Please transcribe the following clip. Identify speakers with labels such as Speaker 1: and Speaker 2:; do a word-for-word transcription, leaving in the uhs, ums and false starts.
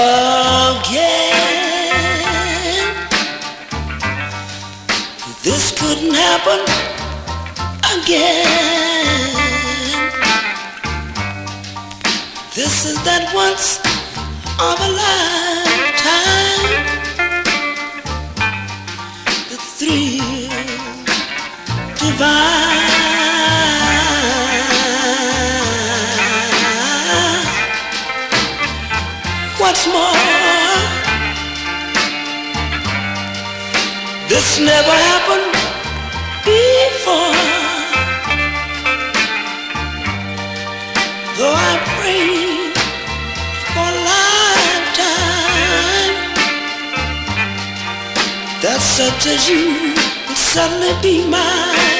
Speaker 1: again. This couldn't happen again. This is that once of a lifetime, the thrill divine. What's more, this never happened before. Though I prayed for a lifetime that such as you would suddenly be mine.